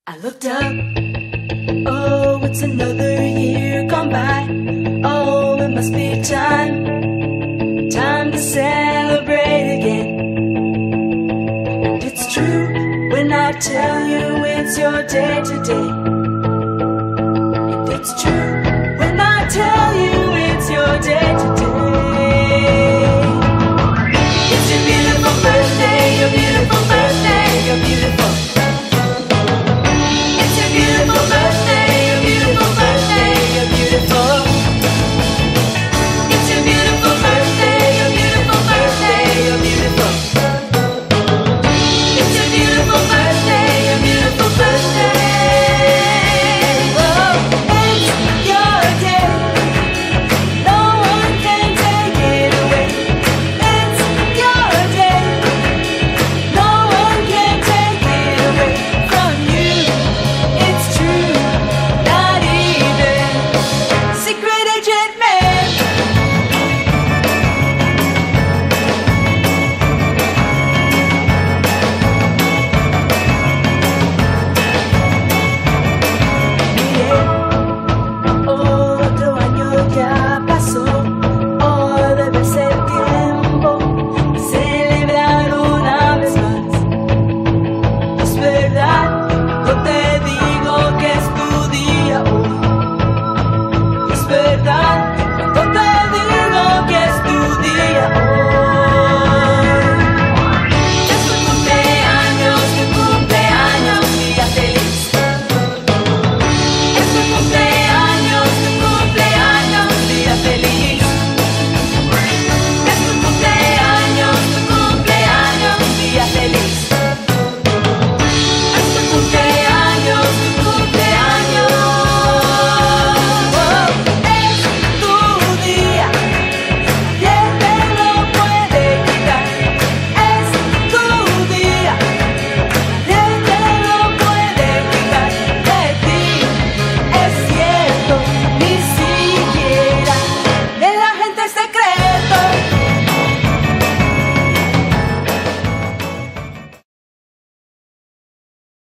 I looked up, oh, it's another year gone by. Oh, it must be time to celebrate again. And it's true when I tell you it's your day today. And it's true